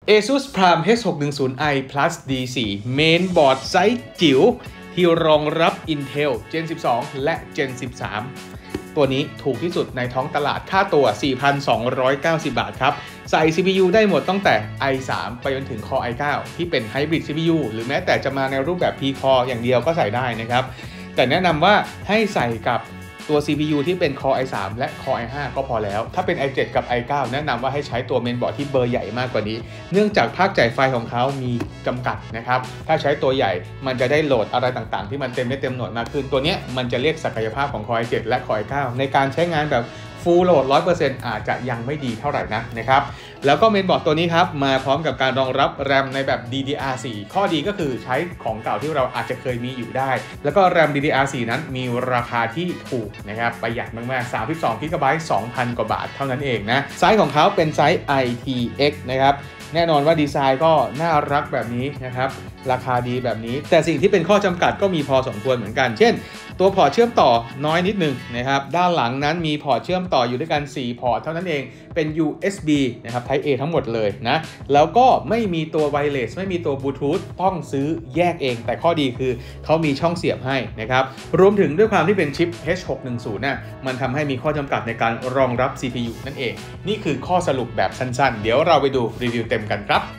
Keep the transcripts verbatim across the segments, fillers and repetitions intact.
ASUS Prime เอช หกหนึ่งศูนย์ ไอ Plus ดี โฟร์ เมนบอร์ดไซส์จิ๋วที่รองรับ Intel Gen สิบสอง และ Gen สิบสาม ตัวนี้ถูกที่สุดในท้องตลาดค่าตัว สี่พันสองร้อยเก้าสิบ บาทครับใส่ ซี พี ยู ได้หมดตั้งแต่ ไอ ทรี ไปจนถึง Core ไอ ไนน์ ที่เป็น Hybrid ซี พี ยู หรือแม้แต่จะมาในรูปแบบ P-Core อย่างเดียวก็ใส่ได้นะครับแต่แนะนำว่าให้ใส่กับตัว ซี พี ยู ที่เป็น Core ไอ ทรี และ Core ไอ ไฟว์ ก็พอแล้วถ้าเป็น ไอ เซเว่น กับ ไอ ไนน์ แนะนำว่าให้ใช้ตัวเมนบอร์ดที่เบอร์ใหญ่มากกว่านี้เนื่องจากภาคจ่ายไฟของเขามีจำกัดนะครับถ้าใช้ตัวใหญ่มันจะได้โหลดอะไรต่างๆที่มันเต็มไม่เต็มหน่วยมากขึ้นตัวนี้มันจะเรียกศักยภาพของ Core ไอ เซเว่น และ Core ไอ ไนน์ ในการใช้งานแบบFull Load ร้อยเปอร์เซ็นต์ อาจจะยังไม่ดีเท่าไหร่นะนะครับแล้วก็เมนบอร์ดตัวนี้ครับมาพร้อมกับการรองรับ แรม ในแบบ ดี ดี อาร์ โฟร์ ข้อดีก็คือใช้ของเก่าที่เราอาจจะเคยมีอยู่ได้แล้วก็ แรม ดี ดี อาร์ โฟร์ นั้นมีราคาที่ถูกนะครับประหยัดมากๆ สามสิบสองกิกะไบต์ สองพัน กว่าบาทเท่านั้นเองนะไซส์ของเขาเป็นไซส์ ไอ ที เอ็กซ์ นะครับแน่นอนว่าดีไซน์ก็น่ารักแบบนี้นะครับราคาดีแบบนี้แต่สิ่งที่เป็นข้อจำกัดก็มีพอสมควรเหมือนกันเช่นตัวพอร์ตเชื่อมต่อน้อยนิดนึงนะครับด้านหลังนั้นมีพอร์ตเชื่อมต่ออยู่ด้วยกันสี่พอร์ตเท่านั้นเองเป็น ยู เอส บี นะครับ Type A ทั้งหมดเลยนะแล้วก็ไม่มีตัวไวเลสไม่มีตัวบลูทูธต้องซื้อแยกเองแต่ข้อดีคือเขามีช่องเสียบให้นะครับรวมถึงด้วยความที่เป็นชิป เอช หกหนึ่งศูนย์ น่ะมันทำให้มีข้อจำกัดในการรองรับ ซี พี ยู นั่นเองนี่คือข้อสรุปแบบสั้นๆเดี๋ยวเราไปดูรีวิวเต็มกันครับ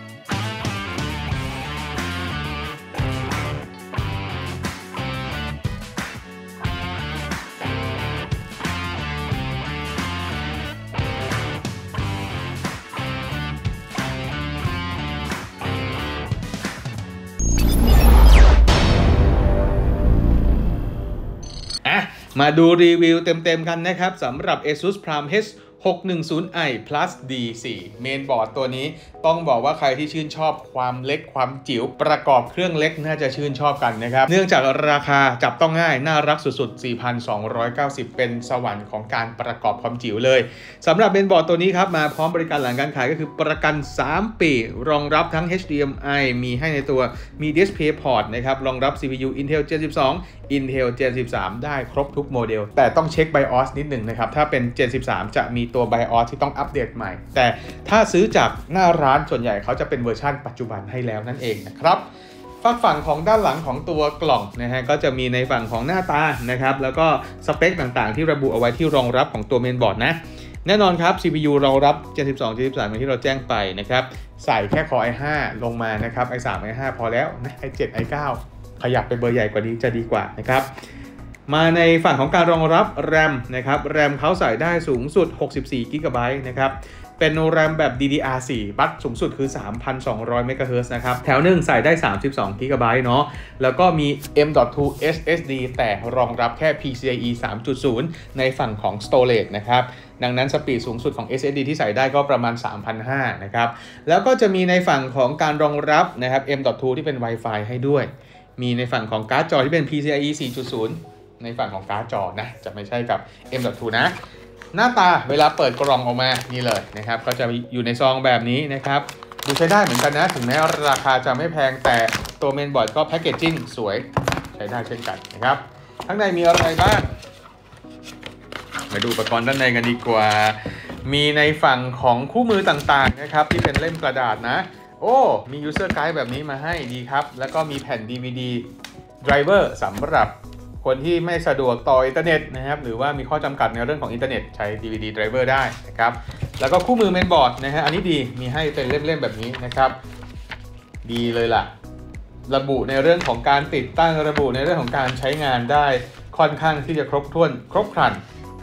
มาดูรีวิวเต็มๆกันนะครับสำหรับ ASUS Prime เอช หกหนึ่งศูนย์ ไอ Plus ดี โฟร์ เมนบอร์ดตัวนี้ต้องบอกว่าใครที่ชื่นชอบความเล็กความจิ๋วประกอบเครื่องเล็กน่าจะชื่นชอบกันนะครับเนื่องจากราคาจับต้องง่ายน่ารักสุดๆ สี่พันสองร้อยเก้าสิบ เป็นสวรรค์ของการประกอบความจิ๋วเลยสำหรับเมนบอร์ดตัวนี้ครับมาพร้อมบริการหลังการขายก็คือประกันสามปีรองรับทั้ง เอช ดี เอ็ม ไอ มีให้ในตัวมี DisplayPort นะครับรองรับ ซี พี ยู Intel Gen สิบสอง Intel Gen สิบสาม ได้ครบทุกโมเดลแต่ต้องเช็ค ไบออส นิดหนึ่งนะครับถ้าเป็น Gen สิบสาม จะมีตัว ไบออส ที่ต้องอัปเดตใหม่แต่ถ้าซื้อจากหน้าร้านส่วนใหญ่เขาจะเป็นเวอร์ชันปัจจุบันให้แล้วนั่นเองนะครับฝั่งฝั่งของด้านหลังของตัวกล่องนะฮะก็จะมีในฝั่งของหน้าตานะครับแล้วก็สเปคต่างๆที่ระบุเอาไว้ที่รองรับของตัวเมนบอร์ดนะแน่นอนครับ ซี พี ยู รองรับ Gen สิบสอง Gen สิบสาม อย่างที่เราแจ้งไปนะครับใส่แค่ Core ไอ ไฟว์ ลงมานะครับ ไอ ทรี ไอ ไฟว์ พอแล้วนะ ไอ เซเว่น ไอ ไนน์ ขยับไปเบอร์ใหญ่กว่านี้จะดีกว่านะครับมาในฝั่งของการรองรับ แรม นะครับ แรม เขาใส่ได้สูงสุด หกสิบสี่กิกะไบต์ นะครับเป็น แรม แบบ ดี ดี อาร์ โฟร์ บัสสูงสุดคือ สามพันสองร้อย เมกะเฮิรตซ์ นะครับแถวหนึ่งใส่ได้ สามสิบสองกิกะไบต์ เนาะแล้วก็มี เอ็ม ดอท ทู เอส เอส ดี แต่รองรับแค่ พี ซี ไอ อี สามจุดศูนย์ ในฝั่งของ Storage นะครับดังนั้นสปีดสูงสุดของ เอส เอส ดี ที่ใส่ได้ก็ประมาณ สามพันห้าร้อย นะครับแล้วก็จะมีในฝั่งของการรองรับนะครับ เอ็ม ดอท ทู ที่เป็น Wi-Fi ให้ด้วยมีในฝั่งของการ์ดจอที่เป็น พี ซี ไอ อี สี่จุดศูนย์ ในฝั่งของการ์ดจอนะจะไม่ใช่กับ เอ็ม ดอท ทู นะหน้าตาเวลาเปิดกล่องออกมานี่เลยนะครับก็จะอยู่ในซองแบบนี้นะครับดูใช้ได้เหมือนกันนะถึงแม้ราคาจะไม่แพงแต่ตัวเมนบอร์ดก็แพคเกจจิ้งสวยใช้ได้เช่นกันนะครับข้างในมีอะไรบ้างมาดูอุปกรณ์ด้านในกันดีกว่ามีในฝั่งของคู่มือต่างๆนะครับที่เป็นเล่มกระดาษนะโอ้มี user guide แบบนี้มาให้ดีครับแล้วก็มีแผ่น ดี วี ดี driver สำหรับคนที่ไม่สะดวกต่ออินเทอร์เน็ตนะครับหรือว่ามีข้อจำกัดในเรื่องของอินเทอร์เน็ตใช้ ดี วี ดี driver ได้นะครับแล้วก็คู่มือเมนบอร์ดนะฮะอันนี้ดีมีให้เป็นเล่มๆแบบนี้นะครับดีเลยล่ะระบุในเรื่องของการติดตั้งระบุในเรื่องของการใช้งานได้ค่อนข้างที่จะครบถ้วนครบครัน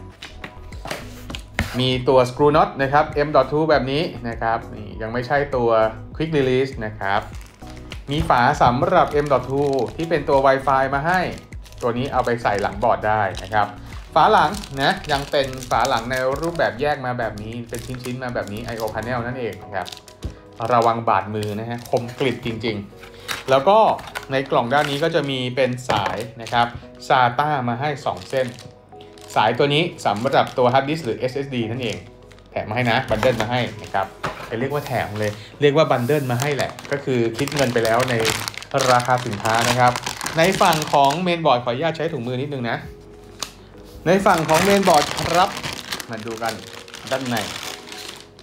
มีตัว screw knot นะครับ เอ็ม ดอท ทู แบบนี้นะครับนี่ยังไม่ใช่ตัว quick release นะครับมีฝาสำหรับ เอ็ม ดอท ทู ที่เป็นตัว Wi-Fi มาให้ตัวนี้เอาไปใส่หลังบอร์ดได้นะครับฝาหลังนะยังเป็นฝาหลังในรูปแบบแยกมาแบบนี้เป็นชิ้นๆมาแบบนี้ ไอ โอ panel นั่นเองนะครับระวังบาดมือนะฮะคมกริบจริงๆแล้วก็ในกล่องด้านนี้ก็จะมีเป็นสายนะครับ ซาต้า มาให้สองเส้นสายตัวนี้สำหรับตัว Hard Disk หรือ เอส เอส ดี นั่นเองแถมมาให้นะบันเดิลมาให้นะครับเรียกว่าแถมเลยเรียกว่าบันเดิลมาให้แหละก็คือคิดเงินไปแล้วในราคาสินค้านะครับในฝั่งของเมนบอร์ดขออนุญาตใช้ถุงมือนิดนึงนะในฝั่งของเมนบอร์ดครับมาดูกันด้านใน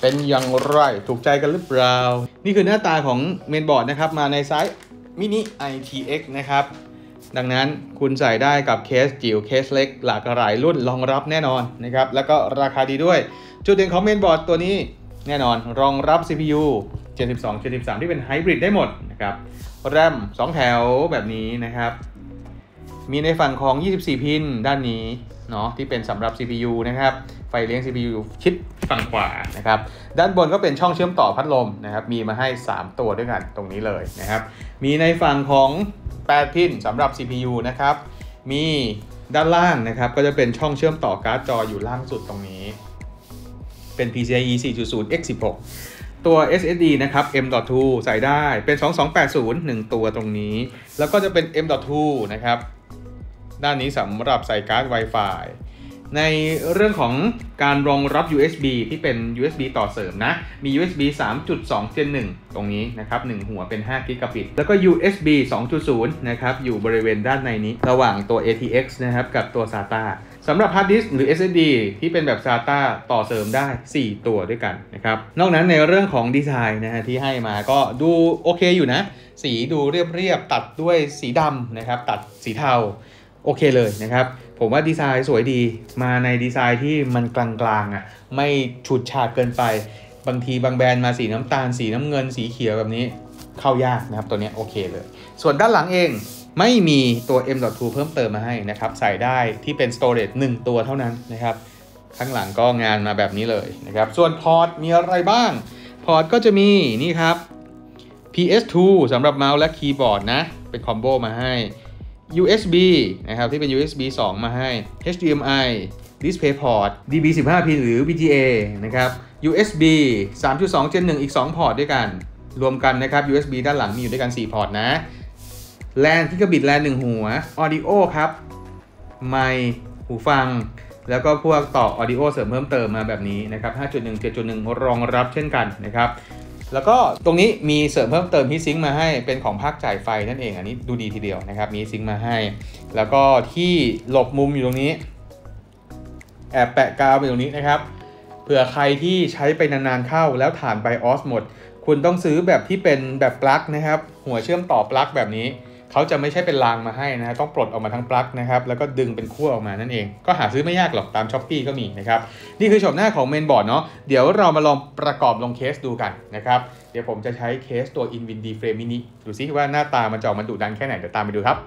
เป็นอย่างไรถูกใจกันหรือเปล่านี่คือหน้าตาของเมนบอร์ดนะครับมาในไซส์มินิ ไอ ที เอ็กซ์ นะครับดังนั้นคุณใส่ได้กับเคสจิ๋วเคสเล็กหลากหลายรุ่นรองรับแน่นอนนะครับแล้วก็ราคาดีด้วยจุดเด่นของเมนบอร์ดตัวนี้แน่นอนรองรับ ซี พี ยู เจ็ดสิบสอง เจ็ดสิบสามที่เป็นไฮบริดได้หมดนะครับแรมสองแถวแบบนี้นะครับมีในฝั่งของยี่สิบสี่พินด้านนี้เนาะที่เป็นสำหรับ ซี พี ยู นะครับไฟเลี้ยง ซี พี ยู ชิดฝั่งขวานะครับด้านบนก็เป็นช่องเชื่อมต่อพัดลมนะครับมีมาให้สามตัวด้วยกันตรงนี้เลยนะครับมีในฝั่งของแปดพินสำหรับ ซี พี ยู นะครับมีด้านล่างนะครับก็จะเป็นช่องเชื่อมต่อการ์ดจออยู่ล่างสุดตรงนี้เป็น พี ซี ไอ อี โฟร์ จุด ศูนย์ เอ็กซ์ สิบหก ตัว เอส เอส ดี นะครับ เอ็ม ดอท ทู ใส่ได้เป็นสองสองแปดศูนย์ หนึ่งตัวตรงนี้แล้วก็จะเป็น เอ็ม ดอท ทู นะครับด้านนี้สำหรับใส่การ์ด Wi-Fi ในเรื่องของการรองรับ ยู เอส บี ที่เป็น ยู เอส บี ต่อเสริมนะมี ยู เอส บี สามจุดสอง เจน หนึ่ง ตรงนี้นะครับหนึ่งหัวเป็นห้ากิกะบิตแล้วก็ ยู เอส บี สองจุดศูนย์ นะครับอยู่บริเวณด้านในนี้ระหว่างตัว เอ ที เอ็กซ์ นะครับกับตัว ซาต้า สำหรับฮาร์ดดิสก์หรือ เอส เอส ดี ที่เป็นแบบ ซาต้า ต่อเสริมได้สี่ตัวด้วยกันนะครับนอกนั้นในเรื่องของดีไซน์นะฮะที่ให้มาก็ดูโอเคอยู่นะสีดูเรียบๆตัดด้วยสีดำนะครับตัดสีเทาโอเคเลยนะครับผมว่าดีไซน์สวยดีมาในดีไซน์ที่มันกลางๆอ่ะไม่ฉูดฉาดเกินไปบางทีบางแบรนด์มาสีน้ำตาลสีน้ำเงินสีเขียวแบบนี้เข้ายากนะครับตัวนี้โอเคเลยส่วนด้านหลังเองไม่มีตัว เอ็ม ดอท ทู เพิ่มเติมมาให้นะครับใส่ได้ที่เป็น storage หนึ่งตัวเท่านั้นนะครับข้างหลังก็งานมาแบบนี้เลยนะครับส่วนพอร์ตมีอะไรบ้างพอร์ตก็จะมีนี่ครับ พี เอส ทู สำหรับเมาส์และคีย์บอร์ดนะเป็นคอมโบมาให้ ยู เอส บี นะครับที่เป็น ยู เอส บี สอง มาให้ เอช ดี เอ็ม ไอ DisplayPort ดี บี สิบห้า พินหรือ วี จี เอ นะครับ ยู เอส บี สามจุดสอง เจน หนึ่ง อีกสองพอร์ตด้วยกันรวมกันนะครับ ยู เอส บี ด้านหลังมีอยู่ด้วยกันสี่พอร์ตนะแลนกิกะบิตแลนหนึ่งหัว Audio ครับไมค์หูฟังแล้วก็พวกต่อ Audio เสริมเพิ่มเติมมาแบบนี้นะครับ ห้าจุดหนึ่ง เจ็ดจุดหนึ่ง รองรับเช่นกันนะครับแล้วก็ตรงนี้มีเสริมเพิ่มเติมฮีทซิงค์มาให้เป็นของภาคจ่ายไฟนั่นเองอันนี้ดูดีทีเดียวนะครับมีฮีทซิงค์มาให้แล้วก็ที่หลบมุมอยู่ตรงนี้แอบแปะกาวไปตรงนี้นะครับเผื่อใครที่ใช้ไปนานๆเข้าแล้วฐานไบออสหมดคุณต้องซื้อแบบที่เป็นแบบปลั๊กนะครับหัวเชื่อมต่อปลั๊กแบบนี้เขาจะไม่ใช่เป็นรางมาให้นะฮะต้องปลดออกมาทั้งปลั๊กนะครับแล้วก็ดึงเป็นขั้วออกมานั่นเองก็หาซื้อไม่ยากหรอกตาม Shopee ก็มีนะครับนี่คือโฉมหน้าของเมนบอร์ดเนาะเดี๋ยวเรามาลองประกอบลงเคสดูกันนะครับเดี๋ยวผมจะใช้เคสตัว Inwin D Frame Mini ดูซิว่าหน้าตามันจะออกมาดุดันแค่ไหนเดี๋ยวตามไปดูครับ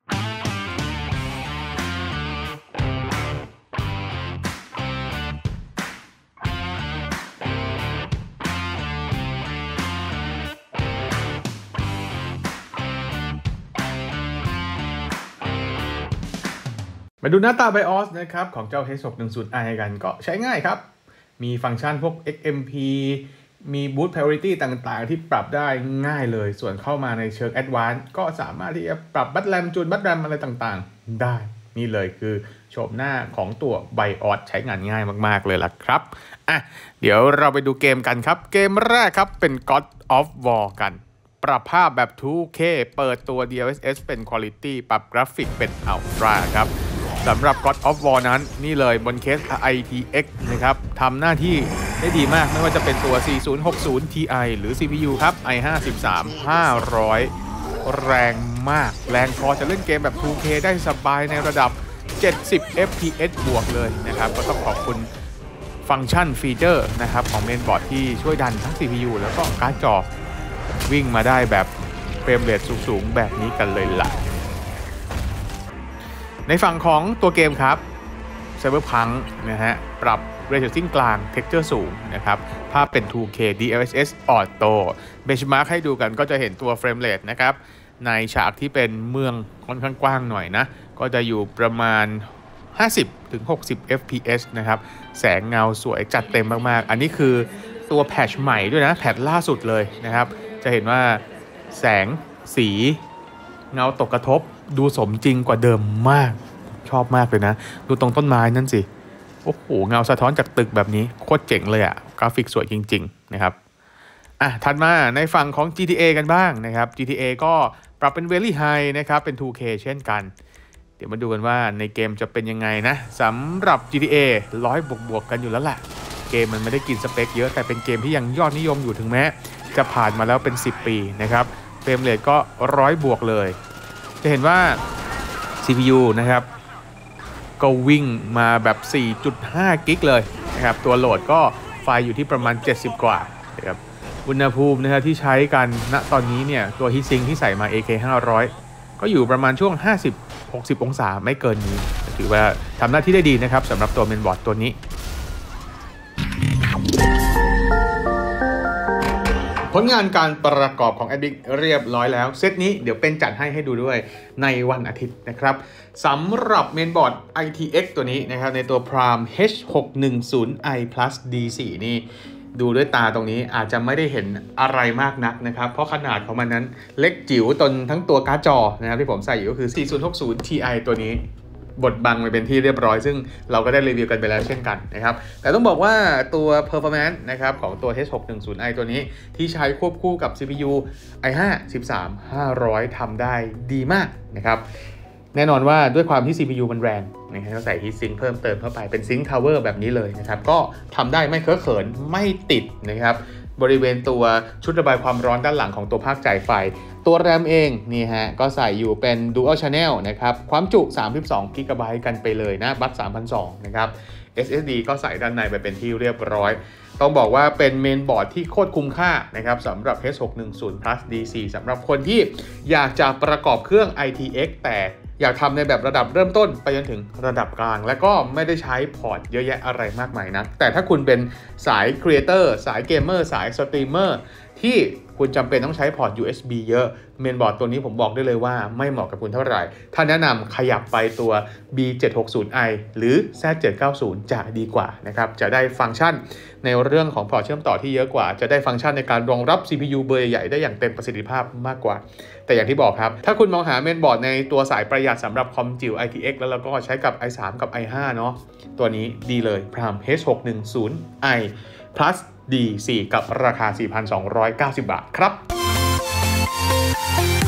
มาดูหน้าตา ไบออส นะครับของเจ้า เอช หกหนึ่งศูนย์ ไอ กันก็ใช้ง่ายครับมีฟังก์ชันพวก เอ็กซ์ เอ็ม พี มี Boot Priority ต่างๆที่ปรับได้ง่ายเลยส่วนเข้ามาในเชิง Advanced ก็สามารถที่จะปรับบัตแรมจูนบัตแรมอะไรต่างๆได้นี่เลยคือโฉมหน้าของตัว ไบออส ใช้งานง่ายมากๆเลยล่ะครับอ่ะเดี๋ยวเราไปดูเกมกันครับเกมแรกครับเป็น God of War กันปรับภาพแบบ ทู เค เปิดตัว ดี แอล เอส เอส เป็น Quality ปรับกราฟิกเป็น Ultra ครับสำหรับ God of War นั้นนี่เลยบนเคส ไอ ที เอ็กซ์ นะครับทำหน้าที่ได้ดีมากไม่ว่าจะเป็นตัว สี่ศูนย์หกศูนย์ ที ไอ หรือ ซี พี ยู ครับ ไอ ห้าสิบสาม ห้าร้อย แรงมากแรงพอจะเล่นเกมแบบ ทู เค ได้สบายในระดับ เจ็ดสิบ เอฟ พี เอส บวกเลยนะครับก็ต้องขอบคุณฟังก์ชันฟีเจอร์นะครับของเมนบอร์ดที่ช่วยดันทั้ง ซี พี ยู แล้วก็การ์ดจอวิ่งมาได้แบบเฟรมเรทสูงๆแบบนี้กันเลยล่ะในฝั่งของตัวเกมครับ Cyberpunk นะฮะปรับ Ray Tracing กลาง Texture สูงนะครับภาพเป็น ทู เค ดี แอล เอส เอส Auto Benchmark ให้ดูกันก็จะเห็นตัว Frame Rate นะครับในฉากที่เป็นเมืองค่อนข้างกว้างหน่อยนะก็จะอยู่ประมาณ ห้าสิบถึงหกสิบ เอฟ พี เอส นะครับแสงเงาสวยจัดเต็มมากๆอันนี้คือตัวแพทช์ใหม่ด้วยนะแพทช์ล่าสุดเลยนะครับจะเห็นว่าแสงสีเงาตกกระทบดูสมจริงกว่าเดิมมากชอบมากเลยนะดูตรงต้นไม้นั่นสิโอ้โหเงาสะท้อนจากตึกแบบนี้โคตรเจ๋งเลยอะกราฟิกสวยจริงๆนะครับอ่ะถัดมาในฝั่งของ จี ที เอ กันบ้างนะครับ จี ที เอ ก็ปรับเป็น Very High นะครับเป็น ทู เค เช่นกันเดี๋ยวมาดูกันว่าในเกมจะเป็นยังไงนะสำหรับ จี ที เอ ร้อยบวกๆกันอยู่แล้วแหละเกมมันไม่ได้กินสเปคเยอะแต่เป็นเกมที่ยังยอดนิยมอยู่ถึงแม้จะผ่านมาแล้วเป็นสิบปีนะครับเฟรมเรทก็ร้อยบวกเลยจะเห็นว่า ซี พี ยู นะครับก็วิ่งมาแบบ สี่จุดห้า กิกเลยนะครับตัวโหลดก็ไฟอยู่ที่ประมาณเจ็ดสิบกว่านะครับอุณหภูมินะครับที่ใช้กันณตอนนี้เนี่ยตัวฮีทซิงค์ที่ใส่มา เอ เค ห้าร้อย ก็อยู่ประมาณช่วง ห้าสิบถึงหกสิบ องศาไม่เกินนี้ถือว่าทำหน้าที่ได้ดีนะครับสำหรับตัวเมนบอร์ดตัวนี้ผลงานการประกอบของ Adbic เรียบร้อยแล้วเซตนี้เดี๋ยวเป็นจัดให้ให้ดูด้วยในวันอาทิตย์นะครับสำหรับเมนบอร์ด ไอ ที เอ็กซ์ ตัวนี้นะครับในตัว Prime เอช หกหนึ่งศูนย์ ไอ Plus ดี โฟร์ นี่ดูด้วยตาตรงนี้อาจจะไม่ได้เห็นอะไรมากนักนะครับเพราะขนาดของมันนั้นเล็กจิ๋วตนทั้งตัวการ์ดจอนะครับที่ผมใส่อยู่ก็คือ สี่ศูนย์หกศูนย์ ที ไอ ตัวนี้บดบังไปเป็นที่เรียบร้อยซึ่งเราก็ได้รีวิวกันไปแล้วเช่นกันนะครับแต่ต้องบอกว่าตัว performance นะครับของตัว เอช หกหนึ่งศูนย์ ไอ ตัวนี้ที่ใช้ควบคู่กับ ซี พี ยู ไอ ไฟว์ สิบสาม ห้าร้อยทำได้ดีมากนะครับแน่นอนว่าด้วยความที่ ซี พี ยู มันแรงนะครับก็ใส่ heat sink เพิ่มเติมเข้าไปเป็น sync cover แบบนี้เลยนะครับก็ทำได้ไม่เคอะเขินไม่ติดนะครับบริเวณตัวชุดระบายความร้อนด้านหลังของตัวภาคจ่ายไฟตัวแรมเองนี่ฮะก็ใส่อยู่เป็น Dual Channel นะครับความจุ สามสิบสอง จี บี กันไปเลยนะบัส สามพันสองร้อย นะครับ เอส เอส ดี ก็ใส่ด้านในไปเป็นที่เรียบร้อยต้องบอกว่าเป็นเมนบอร์ดที่โคตรคุ้มค่านะครับสำหรับ เอช หกหนึ่งศูนย์ Plus ดี โฟร์ สำหรับคนที่อยากจะประกอบเครื่อง ไอ ที เอ็กซ์ แต่อยากทำในแบบระดับเริ่มต้นไปจนถึงระดับกลางและก็ไม่ได้ใช้พอร์ตเยอะแยะอะไรมากมายนะแต่ถ้าคุณเป็นสายครีเอเตอร์สายเกมเมอร์สายสตรีมเมอร์ที่คุณจำเป็นต้องใช้พอร์ต ยู เอส บี เยอะเมนบอร์ดตัวนี้ผมบอกได้เลยว่าไม่เหมาะกับคุณเท่าไหร่ถ้าแนะนำขยับไปตัว บี เจ็ดหกศูนย์ ไอ หรือ แซด เจ็ดเก้าศูนย์ จะดีกว่านะครับจะได้ฟังก์ชันในเรื่องของพอร์ตเชื่อมต่อที่เยอะกว่าจะได้ฟังก์ชันในการรองรับ ซี พี ยู เบอร์ใหญ่ได้อย่างเต็มประสิทธิภาพมากกว่าแต่อย่างที่บอกครับถ้าคุณมองหาเมนบอร์ดในตัวสายประหยัดสำหรับคอมจิ๋ว ไอ ที เอ็กซ์ แล้วเราก็ใช้กับ ไอ ทรี กับ ไอ ไฟว์ เนาะตัวนี้ดีเลย Prime เอช หกหนึ่งศูนย์ ไอ Plus ดี โฟร์ กับราคา สี่พันสองร้อยเก้าสิบ บาทครับ